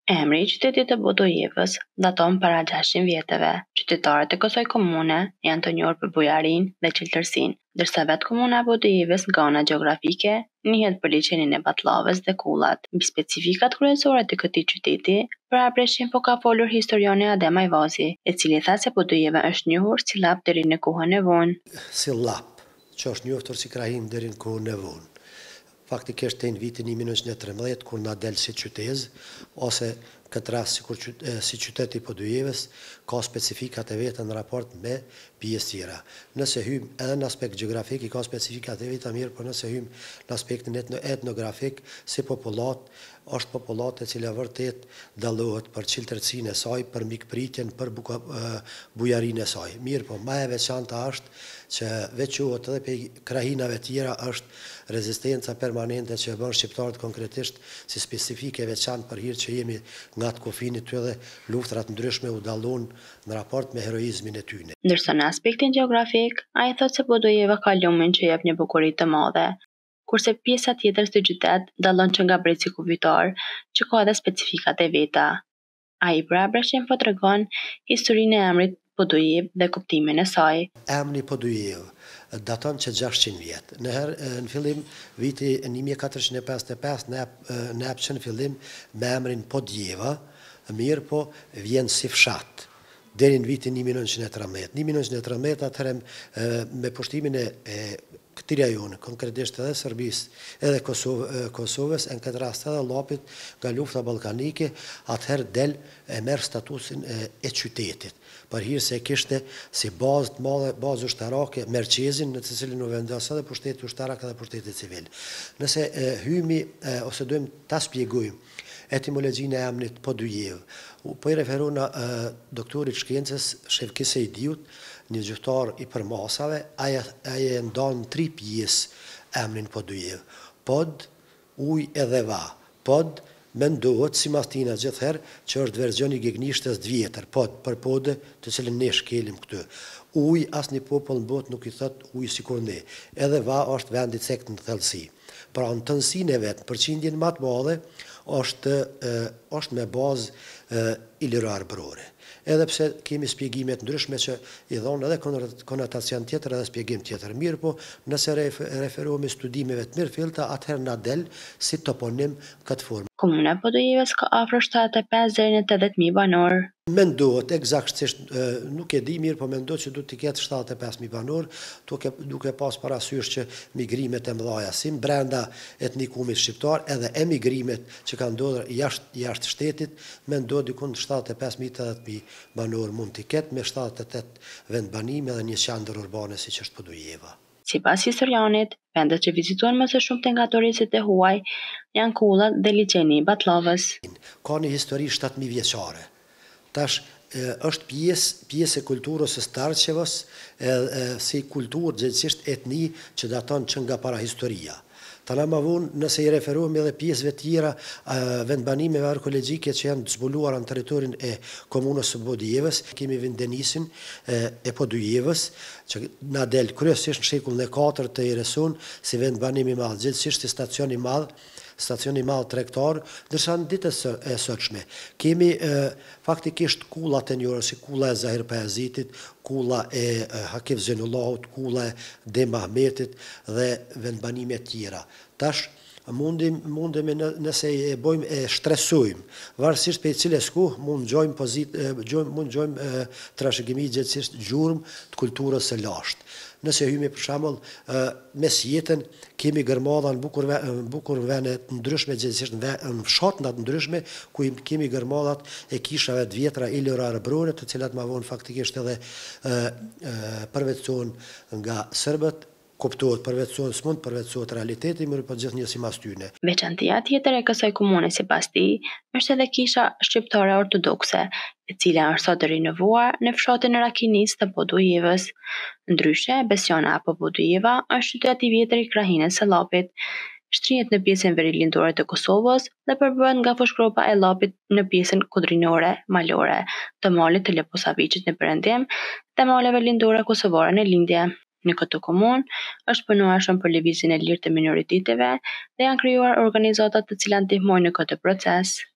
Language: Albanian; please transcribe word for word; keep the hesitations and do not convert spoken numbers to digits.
Emri i qytetit të Budujevës daton para gjashtëqind vjetëve. Qytetarët e kësaj komune janë të njohur për bujarinë dhe qeltërsinë, ndërsa vetë komuna e Budujevës nga ana gjeografike njihet për liçenin e Batlllavës dhe kullat. Mbi specifikat kryesore të këtij qyteti, për Arbreshin po ka folur historiani Adem Ajvazi, i cili tha se Budujeva është njohur si llap deri në kohën e vonë. Si llap, që është njohur si krahim deri në kohën e vonë. Faktikisht në vitin një mijë nëntëqind e tridhjetë, kur na del si qytet, ose këtë rast si, kur, si qyteti Budujevës, ka specifikat e veta në raport me pjesë tjera. Nëse hym edhe në aspekt gjeografik, i ka specifikat e veta mirë, por nëse hym në aspektin etnografik, si popullat, është popullat e cila vërtet dallohet për qiltërsinë e saj, për mikpritjen, për buka, bujarinë e saj. Mirë, po më e veçanta është që veçohet edhe për krahinave tjera është rezistenca permanente që bën shqiptarët konkretisht si specifike e veçantë për hir që jemi nga të kufinit ty dhe luftrat ndryshme u dallon në raport me heroizmin e tyre. Ndërsa në aspektin gjeografik, ai thotë se Budujeva ka lumin që jep një bukuri të madhe, kurse pjesa tjetër së qytet dallon që nga brezi kufitar, që ka edhe specifikat e veta. Ai për Arbreshin po tregon historinë e emrit Budujev dhe kuptimin e saj. Emri Budujev daton që gjashtëqind vjet. Në herë në fillim viti një mijë e katërqind e pesëdhjetë e pesë ne ne hapën në fillim me emrin Podjeva, mirë po vjen si fshat deri në vitin një mijë e nëntëqind e tridhjetë. një mijë e nëntëqind e tridhjetë atëherë me pushtimin e këtij rajoni, konkretisht edhe Serbisë, edhe Kosovë, Kosovës, në këtë rast edhe llapit nga lufta ballkanike, atëherë del e merr statusin e, e qytetit. Për hir se kishte si bazë të madhe, bazë ushtarake, Merqezin, në të cilin u vendos edhe pushteti ushtarak edhe pushteti civil. Nëse e, hymi e, ose dojmë ta shpjegojmë etimologjinë e emrit Budujev, po i referu në e, doktorit shkencës Shevki Sejdiut, një gjyqtar i përmasave, aja e ndonë tri pjesë emrin Budujev. Pod, uj edhe va. Pod, mendohet si mastina gjithherë që është verzion i gegnishtës të vjetër, pod, për pode të cilën ne shkelim këtë. Uj, as një popull në botë nuk i thot uj si kur ne. Edhe va është vendit sekt në thellësi. Pra në tënësin e vetë, përqindjen më të madhe, është, e, është me bazë e, ilirar brore. Edhe pse kemi shpjegimet ndryshme që i dhonë edhe konotacion tjetër edhe shpjegim tjetër. Mirë po, nëse referohemi studimeve të mirë filta, atëherë na del si toponim këtë formë. Komuna e Budujevës ka afër shtatëdhjetë e pesë deri në tetëdhjetë mijë banor. Mendohet eksaktësisht, nuk e di mirë, po mendohet që duhet të ketë shtatëdhjetë e pesë mijë banor, duke, duke pas parasysh që migrimet e mëdha si brenda etnikumit shqiptar, edhe emigrimet që kanë ndodhur jashtë jashtë shtetit, mendohet diku në shtatëdhjetë e pesë mijë deri në tetëdhjetë mijë banor mund të ketë, me shtatëdhjetë e tetë vendbanime dhe një qendër urbane siç është Budujeva. Sipas historianit, vendet që vizituan më së shumti nga turistët e huaj janë kullat dhe liçeni i Batlllavës. Ka një histori shtatë mijë vjeçare. Tash e, është pjesë pjesë e kulturës së Starçevës, e, e, si kulturë gjithësisht etni që daton që nga para historia. Ta na më vonë, nëse i referohemi edhe pjesëve tjera vendbanimeve arkeologjike që janë zbuluara në territorin e komunës së Budujevës, kemi vendenisin e, e Budujevës, që na del kryesisht në shekullin e katërt të Eresun si vendbanim i madh, gjithësisht i stacion i madh, stacioni i madh tregtar, ndërsa në ditët e sotshme kemi e, faktikisht kullat e njohura si kulla e Zahir Pajazitit, kulla e, e Hakif Zenullahut, kulla e Dem Ahmetit dhe vendbanime tjera. Tash mundim mundemi nëse e bojmë e shtresojmë, varësisht për cilës kohë mund gjojmë pozit, gjojmë, mund gjojmë trashëgimi gjithësisht gjurmë të kulturës së lashtë. Nëse hymi për shembull mes jetën kemi gërmadha në bukur bukur vende të ndryshme, gjithësisht në fshatna të ndryshme ku kemi gërmadhat e kishave të vjetra ilirare brore, të cilat më vonë faktikisht edhe përvetësohen nga serbët. Kuptohet përvetësohet, s'mund përvetësohet realiteti, mirë po gjithnjësi mas tyne. Veçantia tjetër e kësaj komune sipas tij është edhe kisha shqiptare ortodokse, e cila është sot rinovuar në fshatin Rakinis të Budujevës. Ndryshe, Besiona apo Budujeva është qytet i vjetër i krahinës së llapit. Shtrihet në pjesën verilindore të Kosovës dhe përbëhet nga fushkropa e llapit në pjesën kudrinore malore të malit të Leposaviçit në perëndim dhe maleve lindore kosovare në lindje. Në këtë komunë është punuar shumë për lëvizjen e lirë të minoriteteve dhe janë krijuar organizata të cilat ndihmojnë në këtë proces.